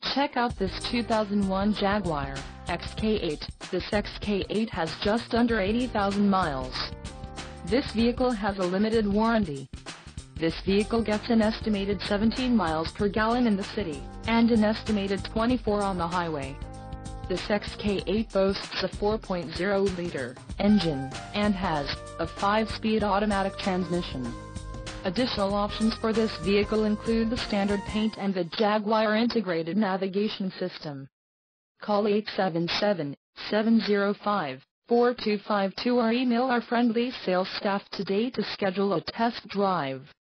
Check out this 2001 Jaguar XK8. This XK8 has just under 80,000 miles. This vehicle has a limited warranty. This vehicle gets an estimated 17 miles per gallon in the city, and an estimated 24 on the highway. This XK8 boasts a 4.0-liter engine, and has a 5-speed automatic transmission. Additional options for this vehicle include the standard paint and the Jaguar integrated navigation system. Call 877-705-4252 or email our friendly sales staff today to schedule a test drive.